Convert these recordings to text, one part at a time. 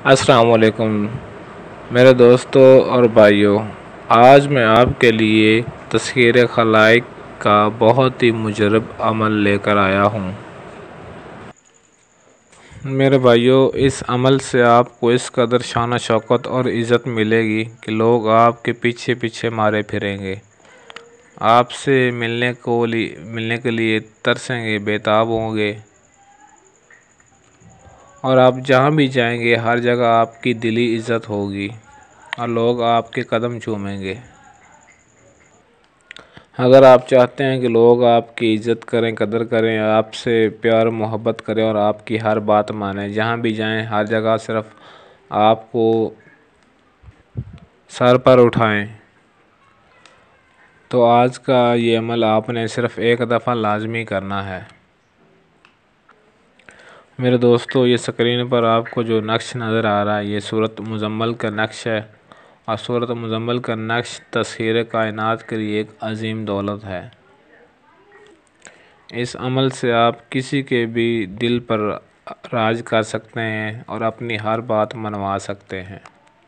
السلام علیکم میرے دوستوں اور بھائیوں، آج میں آپ کے لیے تسخیر خلائق کا بہت ہی مجرب عمل لے کر آیا ہوں۔ میرے بھائیوں، اس عمل سے آپ کو اس قدر شان و شوکت اور عزت ملے گی کہ لوگ آپ کے پیچھے پیچھے مارے پھریں گے، آپ سے ملنے کے لیے ترسیں گے، بےتاب ہوں گے، اور آپ جہاں بھی جائیں گے ہر جگہ آپ کی دلی عزت ہوگی اور لوگ آپ کے قدم چومیں گے۔ اگر آپ چاہتے ہیں کہ لوگ آپ کی عزت کریں، قدر کریں، آپ سے پیار محبت کریں اور آپ کی ہر بات مانیں، جہاں بھی جائیں ہر جگہ صرف آپ کو سر پر اٹھائیں، تو آج کا یہ عمل آپ نے صرف ایک دفعہ لازمی کرنا ہے۔ میرے دوستو، یہ سکرین پر آپ کو جو نقش نظر آ رہا ہے، یہ سورۃ مزمل کا نقش ہے، اور سورۃ مزمل کا نقش تسخیر کائنات کے لیے ایک عظیم دولت ہے۔ اس عمل سے آپ کسی کے بھی دل پر راج کر سکتے ہیں اور اپنی ہر بات منوا سکتے ہیں۔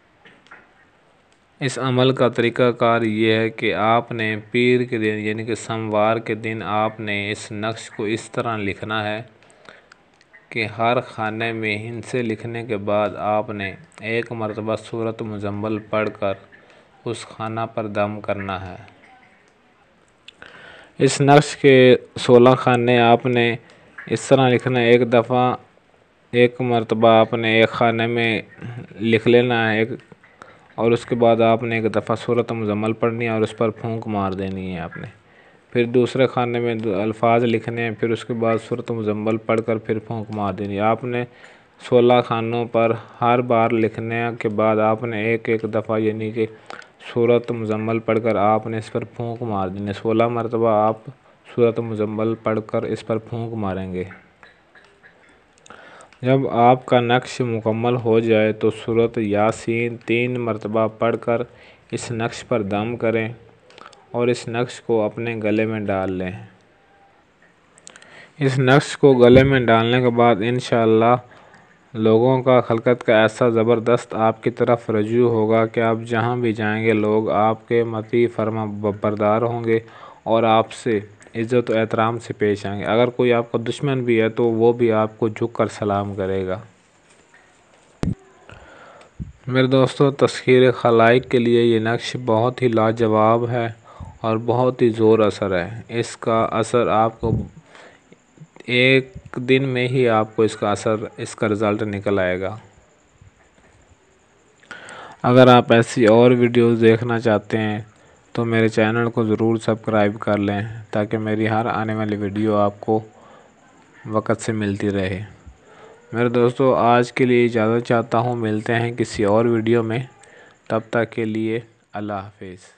اس عمل کا طریقہ کار یہ ہے کہ آپ نے پیر کے دن یعنی کہ سوموار کے دن آپ نے اس نقش کو اس طرح لکھنا ہے کہ ہر خانے میں ہندسے لکھنے کے بعد آپ نے ایک مرتبہ سورۃ مزمل پڑھ کر اس خانہ پر دم کرنا ہے۔ اس نقش کے 16 خانے آپ نے اس طرح لکھنا ہے، ایک مرتبہ آپ نے ایک خانے میں لکھ لینا ہے اور اس کے بعد آپ نے ایک دفعہ سورۃ مزمل پڑھنی ہے اور اس پر پھونک مار دینی ہے آپ نے۔ پھر دوسرے خانے میں الفاظ لکھنے ہیں، پھر اس کے بعد سورۃ مزمل پڑھ کر پھر پھونک مار دینی ہے۔ آپ نے 16 خانوں پر ہر بار لکھنے کے بعد آپ نے ایک دفعہ یعنی کہ سورۃ مزمل پڑھ کر آپ نے اس پر پھونک مار دینی ہے۔ 16 مرتبہ آپ سورۃ مزمل پڑھ کر اس پر پھونک ماریں گے۔ جب آپ کا نقش مکمل ہو جائے تو سورۃ یاسین 3 مرتبہ پڑھ کر اس نقش پر دم کریں اور اس نقش کو اپنے گلے میں ڈال لیں۔ اس نقش کو گلے میں ڈالنے کے بعد انشاءاللہ لوگوں کا خلقت کا ایسا زبردست آپ کی طرف رجوع ہوگا کہ آپ جہاں بھی جائیں گے لوگ آپ کے مطیع فرما بردار ہوں گے اور آپ سے عزت و احترام سے پیش آئیں گے۔ اگر کوئی آپ کا دشمن بھی ہے تو وہ بھی آپ کو جھک کر سلام کرے گا۔ میرے دوستو، تسخیر خلائق کے لیے یہ نقش بہت ہی لاجواب ہے اور بہت ہی زور اثر ہے۔ اس کا اثر آپ کو ایک دن میں ہی آپ کو اس کا رزلٹ نکل آئے گا۔ اگر آپ ایسی اور ویڈیوز دیکھنا چاہتے ہیں تو میرے چینل کو ضرور سبسکرائب کر لیں تاکہ میری ہر آنے والی ویڈیو آپ کو وقت سے ملتی رہے۔ میرے دوستو، آج کے لیے اجازت چاہتا ہوں، ملتے ہیں کسی اور ویڈیو میں، تب تک کے لیے اللہ حافظ۔